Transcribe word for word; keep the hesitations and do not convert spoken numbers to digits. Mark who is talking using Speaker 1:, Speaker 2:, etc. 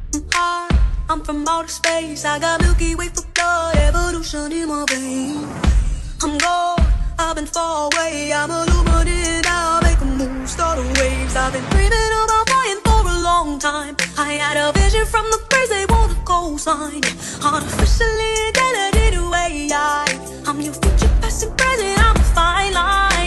Speaker 1: high, I'm from outer space. I got Milky Way for blood, evolution in my veins. I'm gold, I've been far away. I'm illuminated now, make a move, start a waves. I've been dreaming about flying for a long time. I had a vision from the birds, they want a cosign. Artificially intelligent way, I I'm your future, past and present, I'm a fine line.